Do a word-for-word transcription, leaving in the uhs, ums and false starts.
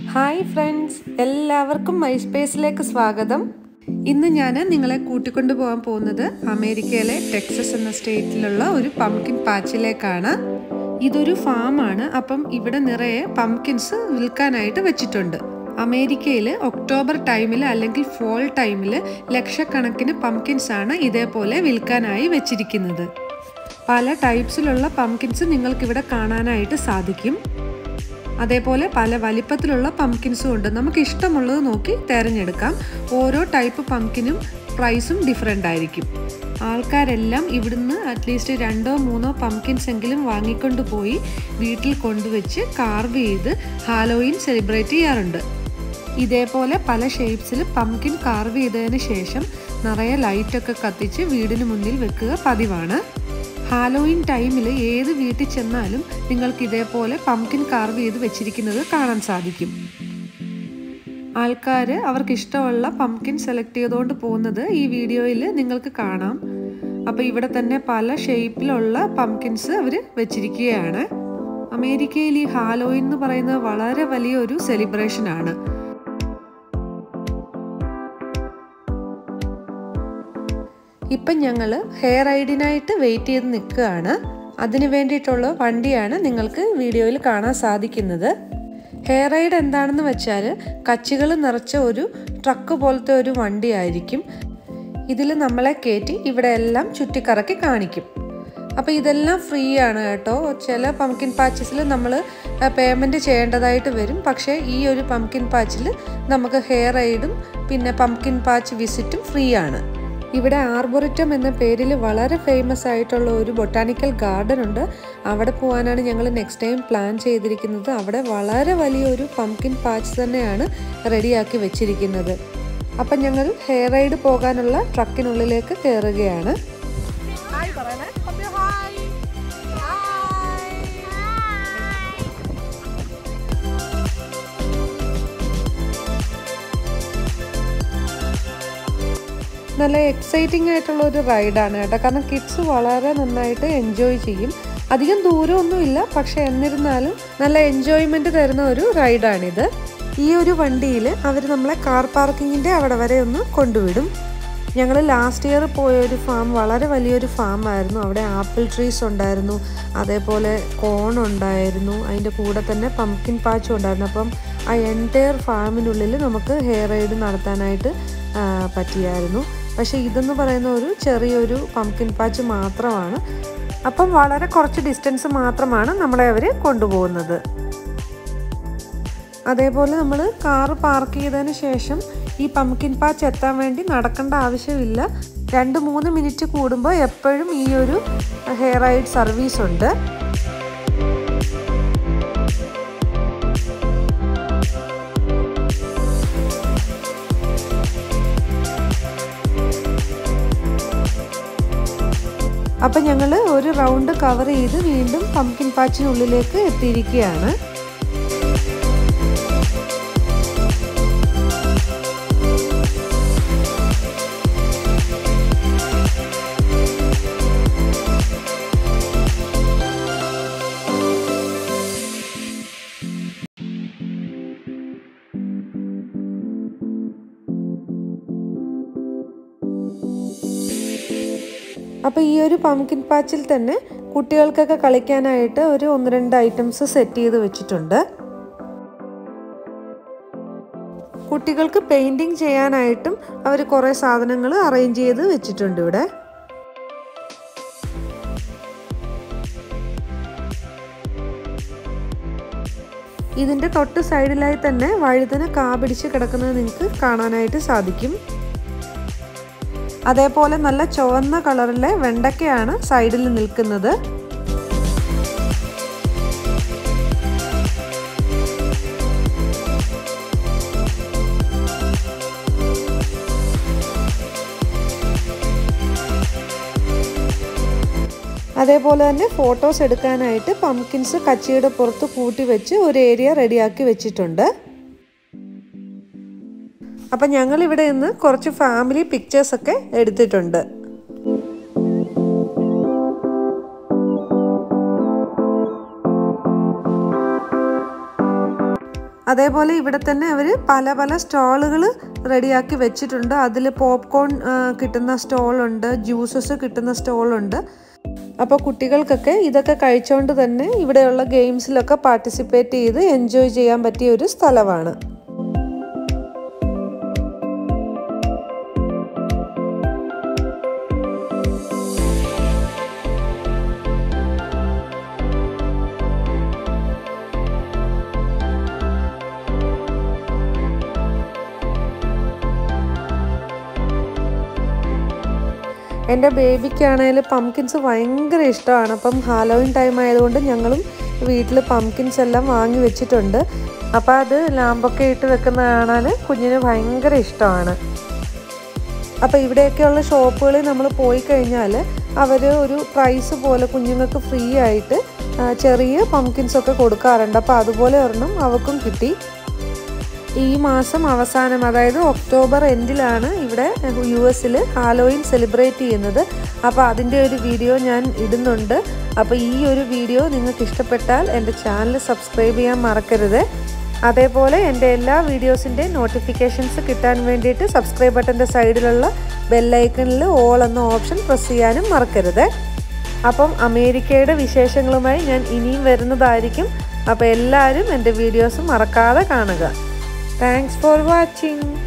Hi friends, എല്ലാവർക്കും my സ്പേസിലേക്ക് സ്വാഗതം. ഇന്ന് ഞാൻ നിങ്ങളെ കൂട്ടിക്കൊണ്ടു പോകാൻ പോകുന്നത് അമേരിക്കയിലെ ടെക്സസ് എന്ന സ്റ്റേറ്റിലുള്ള ഒരു പംകിൻ പാച്ചിലേക്കാണ്. ഇതൊരു ഫാമാണ്. അപ്പം ഇവിടെ നിറയെ പംകിൻസ് വിൽക്കാനായിട്ട് വെച്ചിട്ടുണ്ട്. അമേരിക്കയിൽ ഒക്ടോബർ ടൈമിൽ അല്ലെങ്കിൽ ഫോൾ ടൈമിൽ ലക്ഷക്കണക്കിന് പംകിൻസ് ആണ് ഇതേപോലെ വിൽക്കാനായി വെച്ചിരിക്കുന്നത്. പല ടൈപ്സിലുള്ള പംകിൻസ് നിങ്ങൾക്കിവിടെ കാണാനായിട്ട് സാധിക്കും. അതേപോലെ പല വലിപ്പത്തിലുള്ള പംകിൻസും ഉണ്ട്. നമുക്ക് ഇഷ്ടമുള്ളത് നോക്കി തിരഞ്ഞെടുക്കാം. ഓരോ ടൈപ്പ് പംകിനും പ്രൈസും ഡിഫറെൻ്റ് ആയിരിക്കും. ആൾക്കാരെല്ലാം ഇവിടുന്ന് അറ്റ്ലീസ്റ്റ് രണ്ടോ മൂന്നോ പംകിൻസ് എങ്കിലും വാങ്ങിക്കൊണ്ട് പോയി വീട്ടിൽ കൊണ്ടുവച്ച് കാർവ് ചെയ്ത് ഹാലോവീൻ സെലിബ്രേറ്റ് ചെയ്യാറുണ്ട്. ഇതേപോലെ പല ഷേപ്സിൽ പംകിൻ കാർവ് ചെയ്തതിന് ശേഷം നിറയെ ലൈറ്റൊക്കെ കത്തിച്ച് വീടിന് മുന്നിൽ വെക്കുക പതിവാണ്. ഹാലോവീൻ ടൈമിൽ ഏത് വീട്ടിൽ ചെന്നാലും നിങ്ങൾക്ക് ഇതേപോലെ പംകിൻ കാർവ് ചെയ്ത് വെച്ചിരിക്കുന്നത് കാണാൻ സാധിക്കും. ആൾക്കാർ അവർക്ക് ഇഷ്ടമുള്ള പംകിൻ സെലക്ട് ചെയ്തുകൊണ്ട് പോകുന്നത് ഈ വീഡിയോയിൽ നിങ്ങൾക്ക് കാണാം. അപ്പോൾ ഇവിടെ തന്നെ പല ഷേപ്പിലുള്ള പംകിൻസ് അവർ വെച്ചിരിക്കുകയാണ്. അമേരിക്കയിൽ ഈ ഹാലോവീൻ എന്ന് പറയുന്നത് വളരെ വലിയൊരു സെലിബ്രേഷനാണ്. ഇപ്പം ഞങ്ങൾ ഹെയർ റൈഡിനായിട്ട് വെയിറ്റ് ചെയ്ത് നിൽക്കുകയാണ്. അതിന് വേണ്ടിയിട്ടുള്ള വണ്ടിയാണ് നിങ്ങൾക്ക് വീഡിയോയിൽ കാണാൻ സാധിക്കുന്നത്. ഹെയർ റൈഡ് എന്താണെന്ന് വെച്ചാൽ കച്ചികൾ നിറച്ച ഒരു ട്രക്ക് പോലത്തെ ഒരു വണ്ടിയായിരിക്കും. ഇതിൽ നമ്മളെ കയറ്റി ഇവിടെ എല്ലാം ചുറ്റിക്കറക്കി കാണിക്കും. അപ്പോൾ ഇതെല്ലാം ഫ്രീ ആണ് കേട്ടോ. ചില പംകിൻ പാച്ചസിൽ നമ്മൾ പേയ്മെൻറ്റ് ചെയ്യേണ്ടതായിട്ട് വരും. പക്ഷേ ഈ ഒരു പംകിൻ പാച്ചിൽ നമുക്ക് ഹെയർ റൈഡും പിന്നെ പംകിൻ പാച്ച് വിസിറ്റും ഫ്രീ ആണ്. ഇവിടെ ആർബോറിറ്റം എന്ന പേരിൽ വളരെ ഫേമസ് ആയിട്ടുള്ള ഒരു ബൊട്ടാണിക്കൽ ഗാർഡൻ ഉണ്ട്. അവിടെ പോകാനാണ് ഞങ്ങൾ നെക്സ്റ്റ് ടൈം പ്ലാൻ ചെയ്തിരിക്കുന്നത്. അവിടെ വളരെ വലിയൊരു പംകിൻ പാച്ച് തന്നെയാണ് റെഡിയാക്കി വെച്ചിരിക്കുന്നത്. അപ്പം ഞങ്ങൾ ഹെയർ റൈഡ് പോകാനുള്ള ട്രക്കിനുള്ളിലേക്ക് കയറുകയാണ്. നല്ല എക്സൈറ്റിംഗ് ആയിട്ടുള്ള ഒരു റൈഡാണ് കേട്ടോ. കാരണം കിഡ്സ് വളരെ നന്നായിട്ട് എൻജോയ് ചെയ്യും. അധികം ദൂരമൊന്നുമില്ല, പക്ഷെ എന്നിരുന്നാലും നല്ല എൻജോയ്മെൻറ്റ് തരുന്ന ഒരു റൈഡാണിത്. ഈ ഒരു വണ്ടിയിൽ അവർ നമ്മളെ കാർ പാർക്കിങ്ങിൻ്റെ അവിടെ വരെ ഒന്ന് കൊണ്ടുവിടും. ഞങ്ങൾ ലാസ്റ്റ് ഇയർ പോയ ഒരു ഫാം വളരെ വലിയൊരു ഫാം ആയിരുന്നു. അവിടെ ആപ്പിൾ ട്രീസ് ഉണ്ടായിരുന്നു, അതേപോലെ കോൺ ഉണ്ടായിരുന്നു, അതിൻ്റെ കൂടെ തന്നെ പംകിൻ പാച്ചും ഉണ്ടായിരുന്നു. അപ്പം ആ എൻറ്റയർ ഫാമിനുള്ളിൽ നമുക്ക് ഹെയർ റൈഡ് നടത്താനായിട്ട് പറ്റിയായിരുന്നു. പക്ഷേ ഇതെന്ന് പറയുന്ന ഒരു ചെറിയൊരു പംകിൻ പാച്ച് മാത്രമാണ്. അപ്പം വളരെ കുറച്ച് ഡിസ്റ്റൻസ് മാത്രമാണ് നമ്മളെ അവർ കൊണ്ടുപോകുന്നത്. അതേപോലെ നമ്മൾ കാറ് പാർക്ക് ചെയ്തതിന് ശേഷം ഈ പംകിൻ പാച്ച് എത്താൻ വേണ്ടി നടക്കേണ്ട ആവശ്യമില്ല. രണ്ട് മൂന്ന് മിനിറ്റ് കൂടുമ്പോൾ എപ്പോഴും ഈ ഒരു ഹെയർ റൈഡ് സർവീസ് ഉണ്ട്. അപ്പം ഞങ്ങൾ ഒരു റൗണ്ട് കവർ ചെയ്ത് വീണ്ടും പംകിൻ പാച്ചിനുള്ളിലേക്ക് എത്തിയിരിക്കുകയാണ്. അപ്പോൾ ഈ ഒരു പംകിൻ പാച്ചിൽ തന്നെ കുട്ടികൾക്കൊക്കെ കളിക്കാനായിട്ട് ഒരു ഒന്ന് രണ്ട് ഐറ്റംസ് സെറ്റ് ചെയ്ത് വെച്ചിട്ടുണ്ട്. കുട്ടികൾക്ക് പെയിൻറ്റിങ് ചെയ്യാനായിട്ടും അവർ കുറേ സാധനങ്ങൾ അറേഞ്ച് ചെയ്ത് വെച്ചിട്ടുണ്ട് ഇവിടെ. ഇതിൻ്റെ തൊട്ട് സൈഡിലായി തന്നെ വഴുതന കാ പിടിച്ച് കിടക്കുന്നത് നിങ്ങൾക്ക് കാണാനായിട്ട് സാധിക്കും. അതേപോലെ നല്ല ചുവന്ന കളറിലെ വെണ്ടയ്ക്കയാണ് സൈഡിൽ നിൽക്കുന്നത്. അതേപോലെ തന്നെ ഫോട്ടോസ് എടുക്കാനായിട്ട് പംകിൻസ് കച്ചിയുടെ പുറത്ത് കൂട്ടി വെച്ച് ഒരു ഏരിയ റെഡിയാക്കി വെച്ചിട്ടുണ്ട്. അപ്പം ഞങ്ങളിവിടെ നിന്ന് കുറച്ച് ഫാമിലി പിക്ചേഴ്സൊക്കെ എടുത്തിട്ടുണ്ട്. അതേപോലെ ഇവിടെ തന്നെ അവർ പല പല സ്റ്റോളുകൾ റെഡിയാക്കി വെച്ചിട്ടുണ്ട്. അതിൽ പോപ്കോൺ കിട്ടുന്ന സ്റ്റോളുണ്ട്, ജ്യൂസസ് കിട്ടുന്ന സ്റ്റോളുണ്ട്. അപ്പോൾ കുട്ടികൾക്കൊക്കെ ഇതൊക്കെ കഴിച്ചുകൊണ്ട് തന്നെ ഇവിടെയുള്ള ഗെയിംസിലൊക്കെ പാർട്ടിസിപ്പേറ്റ് ചെയ്ത് എൻജോയ് ചെയ്യാൻ പറ്റിയ ഒരു സ്ഥലമാണ്. എൻ്റെ ബേബിക്കാണെങ്കിൽ പംകിൻസ് ഭയങ്കര ഇഷ്ടമാണ്. അപ്പം ഹാലോവിൻ ടൈം ആയതുകൊണ്ട് ഞങ്ങളും വീട്ടിൽ പംകിൻസ് എല്ലാം വാങ്ങി വെച്ചിട്ടുണ്ട്. അപ്പോൾ അത് ലാമ്പൊക്കെ ഇട്ട് വെക്കുന്ന കാണാൻ കുഞ്ഞിന് ഭയങ്കര ഇഷ്ടമാണ്. അപ്പോൾ ഇവിടെയൊക്കെയുള്ള ഷോപ്പുകളിൽ നമ്മൾ പോയി കഴിഞ്ഞാൽ അവർ ഒരു പ്രൈസ് പോലെ കുഞ്ഞുങ്ങൾക്ക് ഫ്രീ ആയിട്ട് ചെറിയ പംകിൻസൊക്കെ കൊടുക്കാറുണ്ട്. അപ്പോൾ അതുപോലെ ഒരെണ്ണം അവർക്കും കിട്ടി. ഈ മാസം അവസാനം, അതായത് ഒക്ടോബർ എൻഡിലാണ് ഇവിടെ യു എസിൽ ഹാലോവിൻ സെലിബ്രേറ്റ് ചെയ്യുന്നത്. അപ്പോൾ അതിൻ്റെ ഒരു വീഡിയോ ഞാൻ ഇടുന്നുണ്ട്. അപ്പോൾ ഈ ഒരു വീഡിയോ നിങ്ങൾക്ക് ഇഷ്ടപ്പെട്ടാൽ എൻ്റെ ചാനൽ സബ്സ്ക്രൈബ് ചെയ്യാൻ മറക്കരുത്. അതേപോലെ എൻ്റെ എല്ലാ വീഡിയോസിൻ്റെ നോട്ടിഫിക്കേഷൻസ് കിട്ടാൻ വേണ്ടിയിട്ട് സബ്സ്ക്രൈബ് ബട്ടൻ്റെ സൈഡിലുള്ള ബെല്ലൈക്കണിൽ ഓൾ എന്ന ഓപ്ഷൻ പ്രസ് ചെയ്യാനും മറക്കരുത്. അപ്പം അമേരിക്കയുടെ വിശേഷങ്ങളുമായി ഞാൻ ഇനിയും വരുന്നതായിരിക്കും. അപ്പോൾ എല്ലാവരും എൻ്റെ വീഡിയോസ് മറക്കാതെ കാണുക. Thanks for watching.